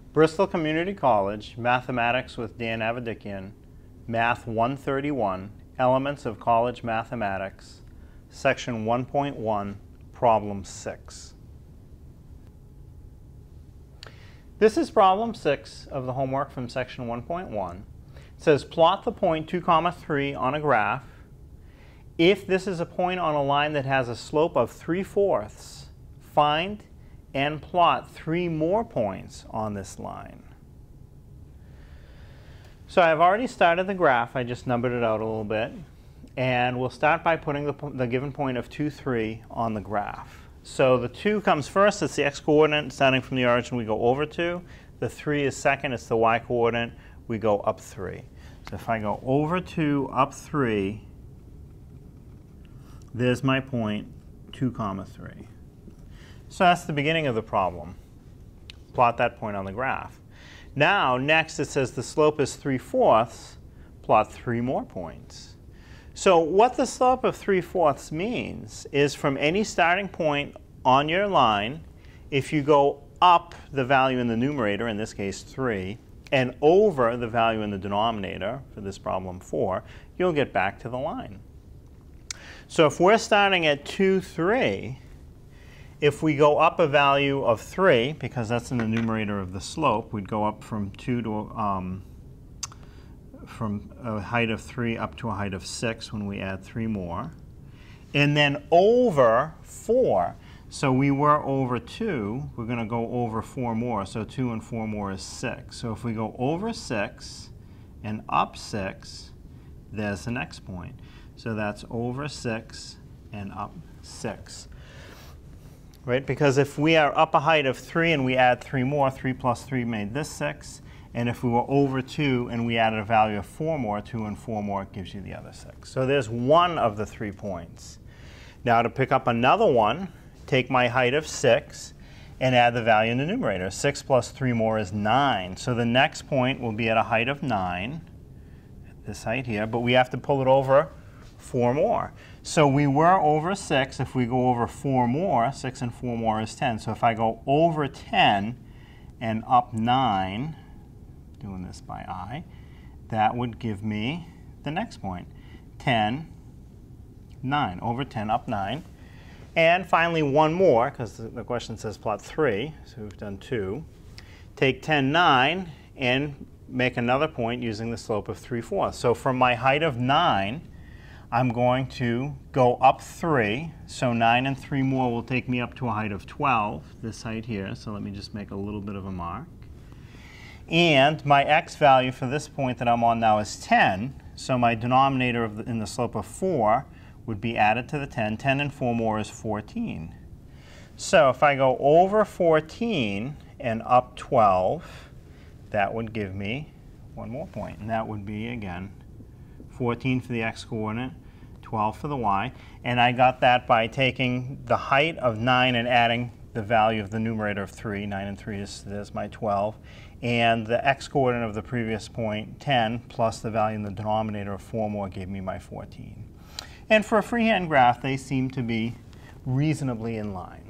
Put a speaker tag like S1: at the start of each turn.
S1: Bristol Community College, Mathematics with Dan Avedikian, Math 131, Elements of College Mathematics, Section 1.1, Problem 6. This is Problem 6 of the homework from Section 1.1. It says, plot the point 2, 3 on a graph. If this is a point on a line that has a slope of 3/4, find and plot 3 more points on this line. So I've already started the graph. I just numbered it out a little bit. And we'll start by putting the given point of 2, 3 on the graph. So the 2 comes first. It's the x-coordinate. Starting from the origin, we go over 2. The 3 is second. It's the y-coordinate. We go up 3. So if I go over 2, up 3, there's my point 2, 3. So that's the beginning of the problem. Plot that point on the graph. Now, next it says the slope is 3/4. Plot 3 more points. So what the slope of 3/4 means is from any starting point on your line, if you go up the value in the numerator, in this case 3, and over the value in the denominator, for this problem 4, you'll get back to the line. So if we're starting at 2, 3, if we go up a value of 3, because that's in the numerator of the slope, we'd go up from 2 to from a height of 3 up to a height of 6 when we add 3 more. And then over 4. So we were over 2. We're going to go over 4 more. So 2 and 4 more is 6. So if we go over 6 and up 6, there's the next point. So that's over 6 and up 6. Right? Because if we are up a height of 3 and we add 3 more, 3 plus 3 made this 6. And if we were over 2 and we added a value of 4 more, 2 and 4 more gives you the other 6. So there's one of the 3 points. Now to pick up another one, take my height of 6 and add the value in the numerator. 6 plus 3 more is 9. So the next point will be at a height of 9, at this height here, but we have to pull it over 4 more. So we were over 6. If we go over 4 more, 6 and 4 more is 10. So if I go over 10 and up 9, doing this by eye, that would give me the next point. 10, 9. Over 10, up 9. And finally, one more, because the question says plot 3. So we've done 2. Take 10, 9, and make another point using the slope of 3/4. So from my height of 9, I'm going to go up 3. So 9 and 3 more will take me up to a height of 12, this height here. So let me just make a little bit of a mark. And my x value for this point that I'm on now is 10. So my denominator in the slope of 4 would be added to the 10. 10 and 4 more is 14. So if I go over 14 and up 12, that would give me one more point. And that would be, again, 14 for the x-coordinate, 12 for the y. And I got that by taking the height of 9 and adding the value of the numerator of 3. 9 and 3 is my 12. And the x-coordinate of the previous point, 10, plus the value in the denominator of 4 more gave me my 14. And for a freehand graph, they seem to be reasonably in line.